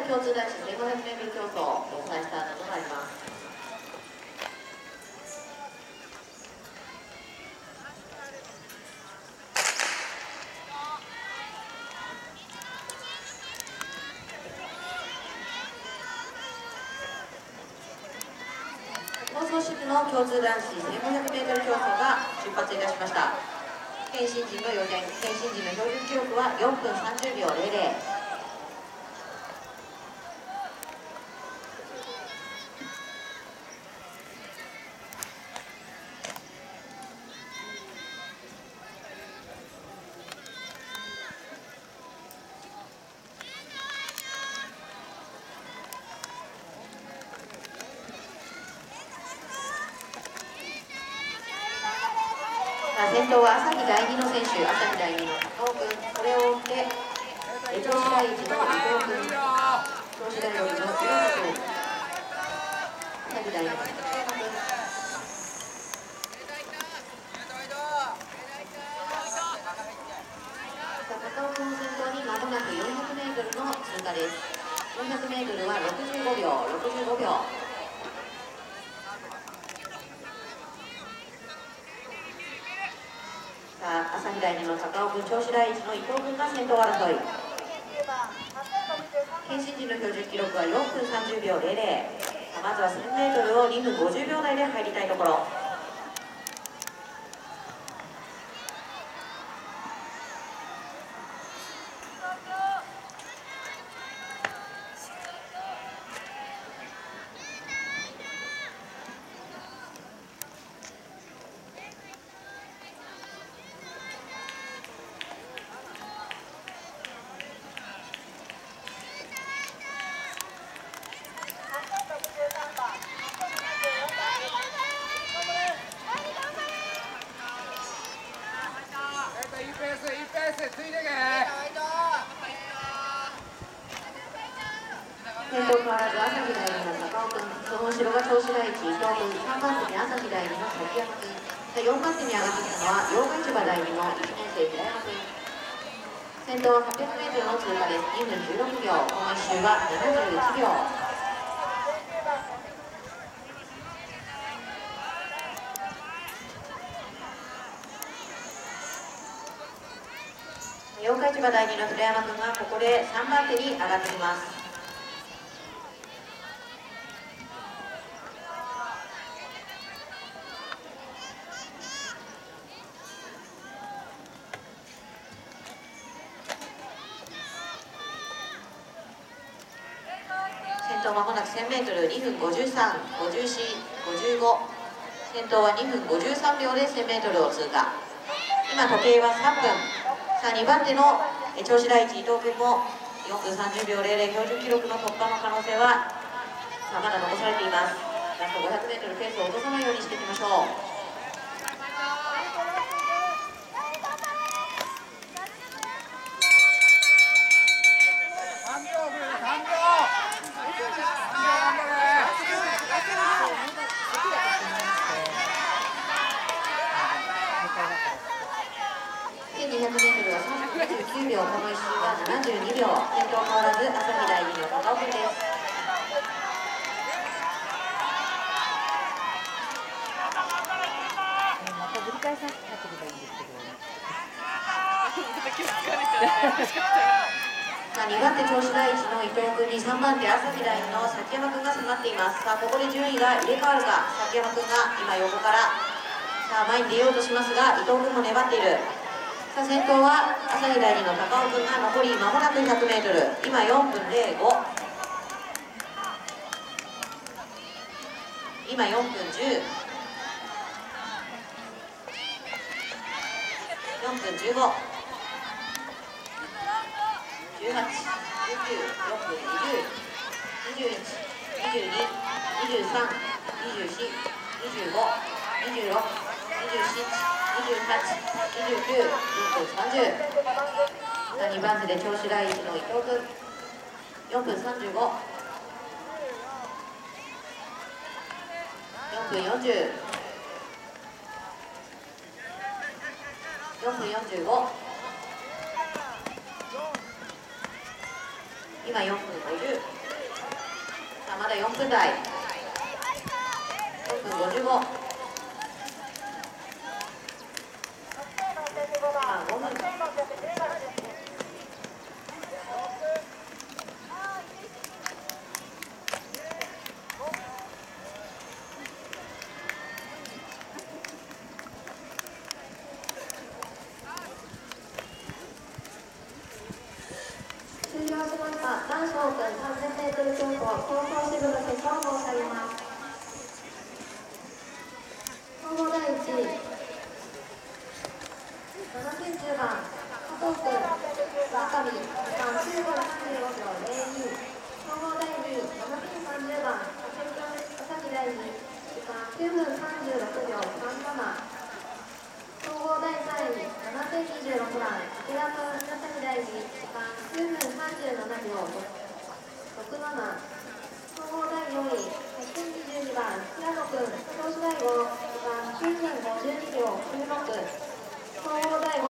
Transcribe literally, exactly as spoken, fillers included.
共通男子せんごひゃくメートル競争、国際スタートとなります。放送室の共通男子せんごひゃくメートル競争が出発いたしました。検診時の予選、検診時の標準記録はよんぷんさんじゅうびょうゼロゼロ。先頭は朝日第二の選手、朝日第二の高尾君、それを追って調子第一の伊藤君、調子第四の岩本君、朝日第二の高尾君。高尾君を先頭にまもなくよんひゃくメートルの通過です。よんひゃくメートルはろくじゅうごびょう、ろくじゅうごびょう。朝日第二の高尾君、調子第一の伊藤君が先頭争い。検診時の標準記録はよんぷんさんじゅうびょうゼロゼロ。まずはせんメートルをにふんごじゅうびょうだいで入りたいところ。先頭変わらず朝日第二の高尾君、その後ろが調子第一伊藤君、さんばん手に朝日第二の崎山君、よんばん手に上がってきたのは洋賀市場第二のいちねん生平山君。先頭ははっぴゃくメートルの通過です。にふんじゅうろくびょう、このいっ周はななじゅういちびょう。洋賀市場第二の平山君がここでさんばん手に上がってきます。先頭まもなくせんメートルにふんごじゅうさん、ごじゅうよん、ごじゅうご。先頭はにふんごじゅうさんびょうでせんメートルを通過。今時計はさんぷん。さあにばん手の調子第一伊藤君もよんぷんさんじゅうびょうゼロゼロ、標準記録の突破の可能性はさあまだ残されています。ラストごひゃくメートルペースを落とさないようにしていきましょう。せんにひゃくメートルはさんぷんにじゅうきゅうびょう、このいっ周はななじゅうにびょう。先頭変わらず朝日第二の高尾君です。 またぶり返さなければいいんですけどね。 さあにばん手調子第一の伊藤君にさんばん手朝日第二の崎山君が迫っています。さあここで順位が入れ替わるか。崎山君が今横からさあ前に出ようとしますが、伊藤君も粘っている。さあ先頭は朝日第二の高尾君が残り間もなくひゃくメートル、今よんぷんゼロご。今よんぷんじゅう、よんぷんじゅうご、じゅうはち、じゅうきゅう、よんぷんにじゅう、にじゅういち、にじゅうに、にじゅうさん、にじゅうよん、にじゅうご、にじゅうろく、にじゅうなな、にじゅうはち、にじゅうきゅう、よんぷんさんじゅう。さあにばん手で調子第一の伊藤君、よんぷんさんじゅうご、よんぷんよんじゅう、よんぷんよんじゅうご、今よんぷんごじゅう。 あまだよんぷん台、よんぷんごじゅうご、あごふん。 終了しました。男子オープンさんぜんメートル競歩高校支部の結果を申し上げます。総合第一位、ななせんじゅうばん加藤君、村上、時間きゅうふんさんじゅうごびょうぜろに。総合第二位、ななせんさんじゅうばん朝日第二、時間きゅうふんさんじゅうろくびょうさんなな。総合第さん位、ななせんにじゅうろくばん池田君、朝日第二、時間きゅうふんさんじゅうななびょうろくなな。総合第よん位、はちせんにじゅうにばん平野君、調子第五、時間きゅうふんごじゅうにびょうきゅうろく。総合第